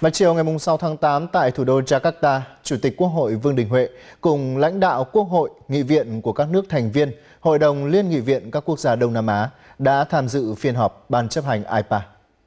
Vào chiều ngày 6 tháng 8 tại thủ đô Jakarta, Chủ tịch Quốc hội Vương Đình Huệ cùng lãnh đạo Quốc hội, nghị viện của các nước thành viên, Hội đồng Liên nghị viện các quốc gia Đông Nam Á đã tham dự phiên họp Ban chấp hành IPA.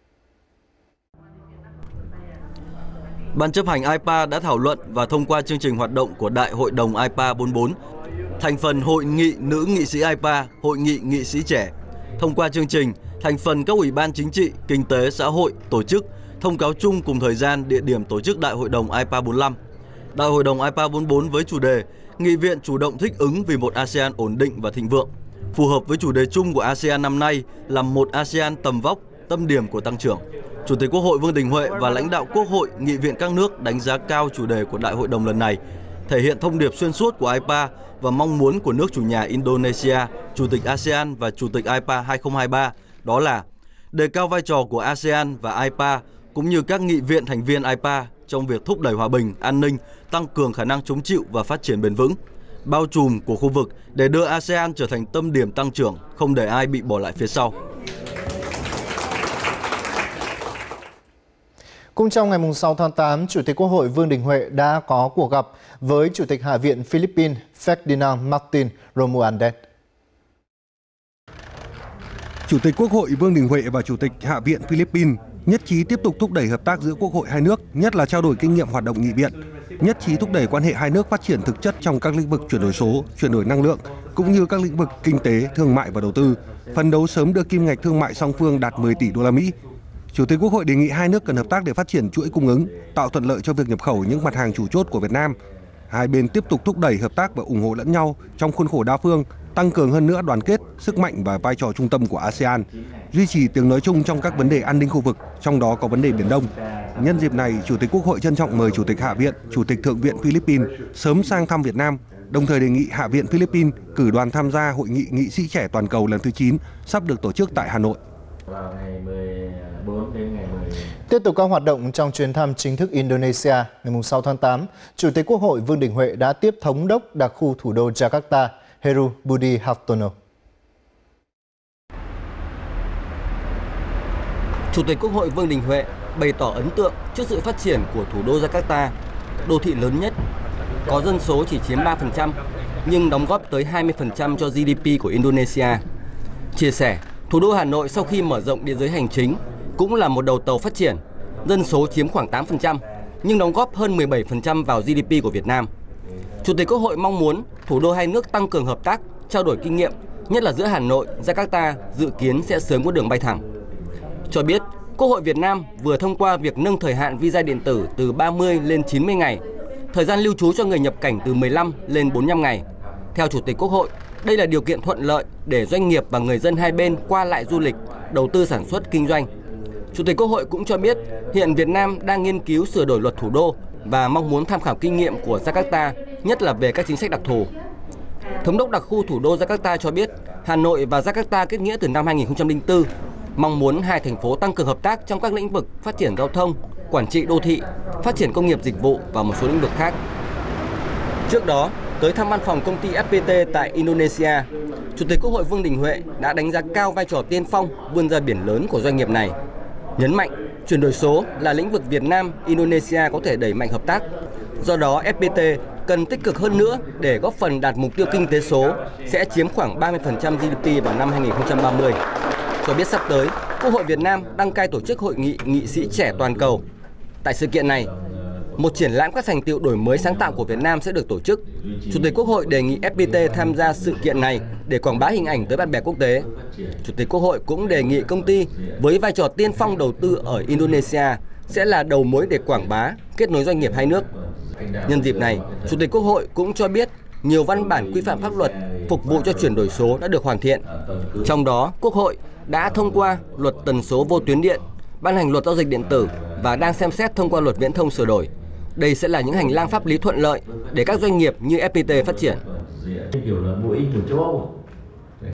Ban chấp hành IPA đã thảo luận và thông qua chương trình hoạt động của Đại hội đồng IPA 44, thành phần Hội nghị Nữ nghị sĩ IPA, Hội nghị nghị sĩ trẻ. Thông qua chương trình, thành phần các ủy ban chính trị, kinh tế, xã hội, tổ chức, thông cáo chung cùng thời gian, địa điểm tổ chức Đại hội đồng IPA 45. Đại hội đồng IPA 44 với chủ đề Nghị viện chủ động thích ứng vì một ASEAN ổn định và thịnh vượng, phù hợp với chủ đề chung của ASEAN năm nay là một ASEAN tầm vóc, tâm điểm của tăng trưởng. Chủ tịch Quốc hội Vương Đình Huệ và lãnh đạo Quốc hội, nghị viện các nước đánh giá cao chủ đề của Đại hội đồng lần này, thể hiện thông điệp xuyên suốt của IPA và mong muốn của nước chủ nhà Indonesia, Chủ tịch ASEAN và Chủ tịch IPA 2023, đó là đề cao vai trò của ASEAN và IPA cũng như các nghị viện thành viên IPA trong việc thúc đẩy hòa bình, an ninh, tăng cường khả năng chống chịu và phát triển bền vững, bao trùm của khu vực để đưa ASEAN trở thành tâm điểm tăng trưởng, không để ai bị bỏ lại phía sau. Cũng trong ngày 6 tháng 8, Chủ tịch Quốc hội Vương Đình Huệ đã có cuộc gặp với Chủ tịch Hạ viện Philippines Ferdinand Martin Romualdez. Chủ tịch Quốc hội Vương Đình Huệ và Chủ tịch Hạ viện Philippines nhất trí tiếp tục thúc đẩy hợp tác giữa Quốc hội hai nước, nhất là trao đổi kinh nghiệm hoạt động nghị viện, nhất trí thúc đẩy quan hệ hai nước phát triển thực chất trong các lĩnh vực chuyển đổi số, chuyển đổi năng lượng, cũng như các lĩnh vực kinh tế, thương mại và đầu tư, phấn đấu sớm đưa kim ngạch thương mại song phương đạt 10 tỷ đô la Mỹ. Chủ tịch Quốc hội đề nghị hai nước cần hợp tác để phát triển chuỗi cung ứng, tạo thuận lợi cho việc nhập khẩu những mặt hàng chủ chốt của Việt Nam. Hai bên tiếp tục thúc đẩy hợp tác và ủng hộ lẫn nhau trong khuôn khổ đa phương, tăng cường hơn nữa đoàn kết, sức mạnh và vai trò trung tâm của ASEAN, duy trì tiếng nói chung trong các vấn đề an ninh khu vực, trong đó có vấn đề Biển Đông. Nhân dịp này, Chủ tịch Quốc hội trân trọng mời Chủ tịch Hạ viện, Chủ tịch Thượng viện Philippines sớm sang thăm Việt Nam, đồng thời đề nghị Hạ viện Philippines cử đoàn tham gia Hội nghị nghị sĩ trẻ toàn cầu lần thứ 9 sắp được tổ chức tại Hà Nội. Tiếp tục các hoạt động trong chuyến thăm chính thức Indonesia, ngày 6 tháng 8, Chủ tịch Quốc hội Vương Đình Huệ đã tiếp Thống đốc đặc khu thủ đô Jakarta, Heru Budi Hartono. Chủ tịch Quốc hội Vương Đình Huệ bày tỏ ấn tượng trước sự phát triển của thủ đô Jakarta, đô thị lớn nhất, có dân số chỉ chiếm 3%, nhưng đóng góp tới 20% cho GDP của Indonesia. Chia sẻ, thủ đô Hà Nội sau khi mở rộng địa giới hành chính cũng là một đầu tàu phát triển, dân số chiếm khoảng 8%, nhưng đóng góp hơn 17% vào GDP của Việt Nam. Chủ tịch Quốc hội mong muốn thủ đô hai nước tăng cường hợp tác, trao đổi kinh nghiệm, nhất là giữa Hà Nội, Jakarta dự kiến sẽ sớm có đường bay thẳng. Cho biết, Quốc hội Việt Nam vừa thông qua việc nâng thời hạn visa điện tử từ 30 lên 90 ngày, thời gian lưu trú cho người nhập cảnh từ 15 lên 45 ngày. Theo Chủ tịch Quốc hội, đây là điều kiện thuận lợi để doanh nghiệp và người dân hai bên qua lại du lịch, đầu tư sản xuất kinh doanh. Chủ tịch Quốc hội cũng cho biết hiện Việt Nam đang nghiên cứu sửa đổi luật thủ đô và mong muốn tham khảo kinh nghiệm của Jakarta, nhất là về các chính sách đặc thù. Thống đốc đặc khu thủ đô Jakarta cho biết Hà Nội và Jakarta kết nghĩa từ năm 2004, mong muốn hai thành phố tăng cường hợp tác trong các lĩnh vực phát triển giao thông, quản trị đô thị, phát triển công nghiệp dịch vụ và một số lĩnh vực khác. Trước đó, tới thăm văn phòng công ty FPT tại Indonesia, Chủ tịch Quốc hội Vương Đình Huệ đã đánh giá cao vai trò tiên phong vươn ra biển lớn của doanh nghiệp này. Nhấn mạnh, chuyển đổi số là lĩnh vực Việt Nam, Indonesia có thể đẩy mạnh hợp tác. Do đó, FPT cần tích cực hơn nữa để góp phần đạt mục tiêu kinh tế số sẽ chiếm khoảng 30% GDP vào năm 2030. Cho biết sắp tới, Quốc hội Việt Nam đăng cai tổ chức Hội nghị nghị sĩ trẻ toàn cầu. Tại sự kiện này, một triển lãm các thành tựu đổi mới sáng tạo của Việt Nam sẽ được tổ chức. Chủ tịch Quốc hội đề nghị FPT tham gia sự kiện này để quảng bá hình ảnh tới bạn bè quốc tế. Chủ tịch Quốc hội cũng đề nghị công ty với vai trò tiên phong đầu tư ở Indonesia sẽ là đầu mối để quảng bá, kết nối doanh nghiệp hai nước. Nhân dịp này, Chủ tịch Quốc hội cũng cho biết nhiều văn bản quy phạm pháp luật phục vụ cho chuyển đổi số đã được hoàn thiện. Trong đó, Quốc hội đã thông qua luật tần số vô tuyến điện, ban hành luật giao dịch điện tử và đang xem xét thông qua luật viễn thông sửa đổi. Đây sẽ là những hành lang pháp lý thuận lợi để các doanh nghiệp như FPT phát triển.